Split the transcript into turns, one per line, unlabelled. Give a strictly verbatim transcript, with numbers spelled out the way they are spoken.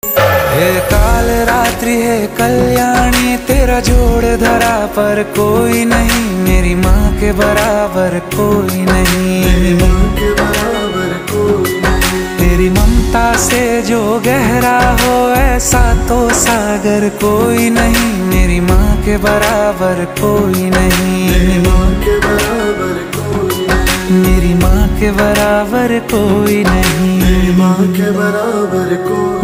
हे काल रात्रि है कल्याणी, तेरा जोड़ धरा पर कोई नहीं, मेरी माँ के बराबर कोई नहीं,
मेरी माँ के बराबर कोई नहीं।
तेरी ममता से जो गहरा हो ऐसा तो सागर कोई नहीं, मेरी माँ के बराबर कोई नहीं,
मेरी माँ के बराबर कोई नहीं,
मेरी माँ के बराबर कोई नहीं,
मेरी माँ के बराबर कोई